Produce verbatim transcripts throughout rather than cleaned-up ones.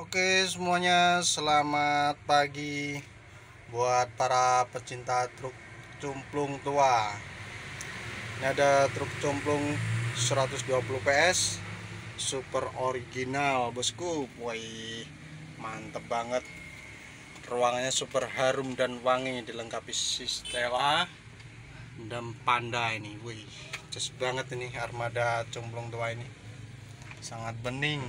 Oke semuanya, selamat pagi buat para pecinta truk cumplung tua. Ini ada truk cumplung seratus dua puluh P S super original bosku. Wih, mantep banget. Ruangannya super harum dan wangi, dilengkapi Sistela dan Panda ini. Wih, just banget ini armada cumplung tua ini. Sangat bening.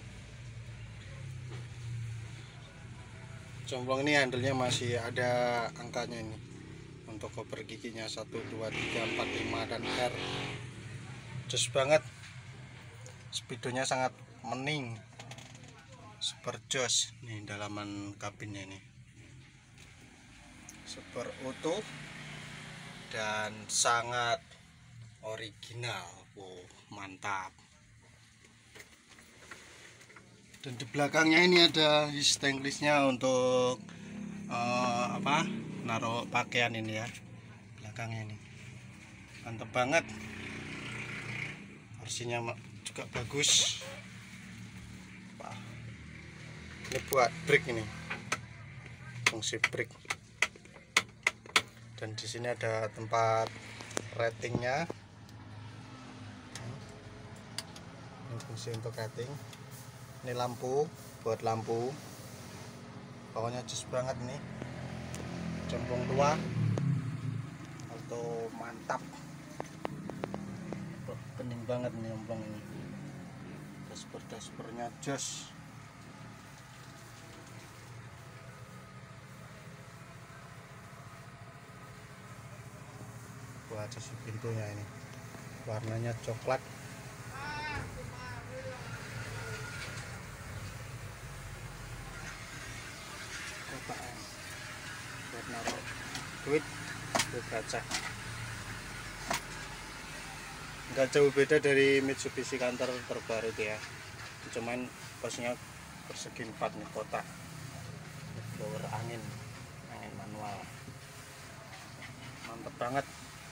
Cumplung ini handlenya masih ada angkanya ini untuk koper giginya satu, dua, tiga, empat, lima dan R. Jos banget, speedonya sangat mening, super jos. Nih dalaman kabinnya ini super utuh dan sangat original. Wow, mantap. Dan di belakangnya ini ada stainlessnya untuk uh, apa naruh pakaian ini ya, belakangnya ini mantep banget. Versinya juga bagus. Wah, ini buat brake, ini fungsi brake. Dan di sini ada tempat ratingnya, ini fungsi untuk rating. Ini lampu, buat lampu. Pokoknya jos banget nih, cumplung tua atau mantap. Bening banget nih cumplung ini. Dashboard-dashboardnya jos. Buat sisi pintunya ini, warnanya coklat. Buat naruh duit, duit kaca. Nggak jauh beda dari Mitsubishi Canter terbaru itu ya, cuman posnya persegi empat nih, kotak. Blower angin, angin manual, mantep banget.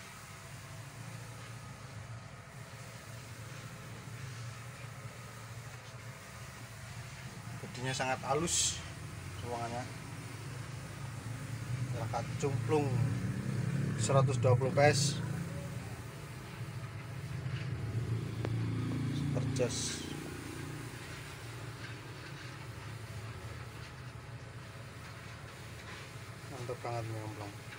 Bodinya sangat halus, ruangannya Laka cumplung seratus dua puluh P S super jos. Mantap banget nih cumplung.